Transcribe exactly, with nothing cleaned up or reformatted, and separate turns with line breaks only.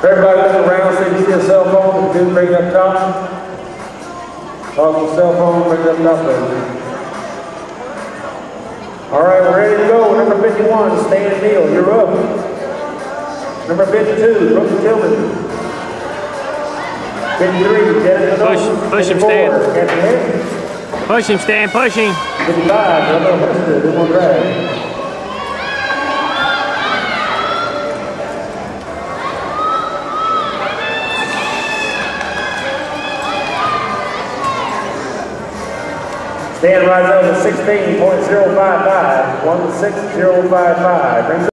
Everybody look around, see if you see a cell phone, if you do, bring it up top. Talk to the cell phone, bring it up top there. All right, we're ready to go. Number fifty-one, Stan Neal, you're up. Number fifty-two, Brooke Tillman. fifty-three, Dennis
Push, push him, Stan. Push him, Stan, push him.
fifty-five, I don't know what's good, it won't drag. Stan rides over sixteen point zero five five, one six zero five five.